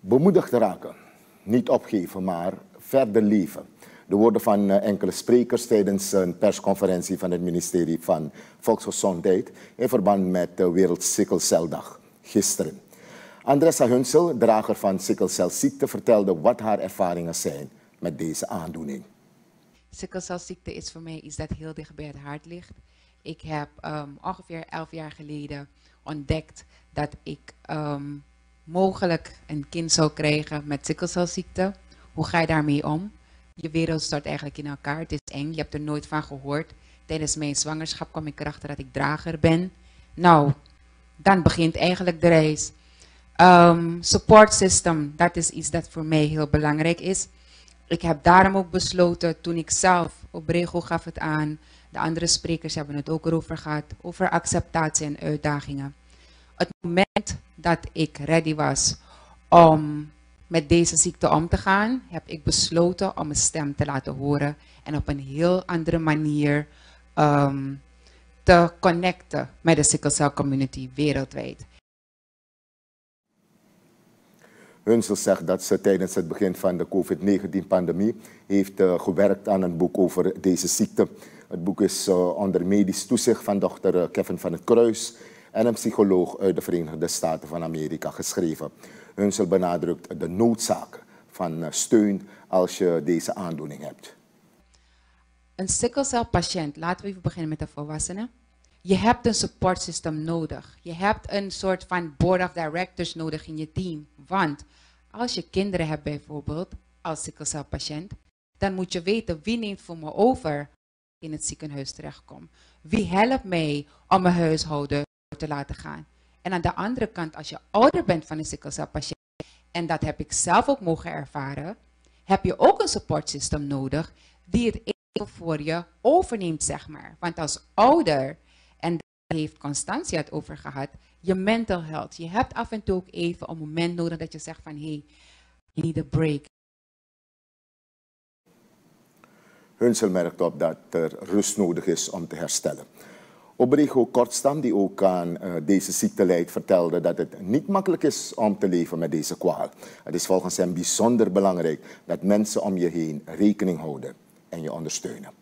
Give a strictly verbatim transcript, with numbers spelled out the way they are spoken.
Bemoedigd raken, niet opgeven, maar verder leven. De woorden van enkele sprekers tijdens een persconferentie van het ministerie van Volksgezondheid in verband met de Wereld-Sikkelceldag gisteren. Andressa Hunsel, drager van sikkelcelziekte, vertelde wat haar ervaringen zijn met deze aandoening. Sikkelcelziekte is voor mij iets dat heel dicht bij het hart ligt. Ik heb um, ongeveer elf jaar geleden ontdekt dat ik um, mogelijk een kind zou krijgen met sikkelcelziekte. Hoe ga je daarmee om? Je wereld stort eigenlijk in elkaar. Het is eng. Je hebt er nooit van gehoord. Tijdens mijn zwangerschap kwam ik erachter dat ik drager ben. Nou, dan begint eigenlijk de reis. Um, support system, dat is iets dat voor mij heel belangrijk is. Ik heb daarom ook besloten, toen ik zelf, op Brego gaf het aan, de andere sprekers hebben het ook erover gehad, over acceptatie en uitdagingen. Het moment dat ik ready was om met deze ziekte om te gaan, heb ik besloten om mijn stem te laten horen en op een heel andere manier um, te connecten met de sickle community wereldwijd. Hunsel zegt dat ze tijdens het begin van de COVID negentien pandemie heeft uh, gewerkt aan een boek over deze ziekte. Het boek is uh, onder medisch toezicht van dokter Kevin van het Kruis en een psycholoog uit de Verenigde Staten van Amerika geschreven. Hunsel benadrukt de noodzaak van uh, steun als je deze aandoening hebt. Een sikkelcelpatiënt, laten we even beginnen met de volwassenen. Je hebt een support system nodig. Je hebt een soort van board of directors nodig in je team. Want als je kinderen hebt bijvoorbeeld, als sikkelcelpatiënt, dan moet je weten wie neemt voor me over in het ziekenhuis terechtkom. Wie helpt mij om mijn huishouden te laten gaan. En aan de andere kant, als je ouder bent van een sikkelcelpatiënt, en dat heb ik zelf ook mogen ervaren, heb je ook een support system nodig die het even voor je overneemt, zeg maar. Want als ouder, en daar heeft Constantia het over gehad, je mental health. Je hebt af en toe ook even een moment nodig dat je zegt van, hey, you need a break. Hunsel merkt op dat er rust nodig is om te herstellen. Obrego Kortstam, die ook aan uh, deze ziekte lijdt, vertelde dat het niet makkelijk is om te leven met deze kwaal. Het is volgens hem bijzonder belangrijk dat mensen om je heen rekening houden en je ondersteunen.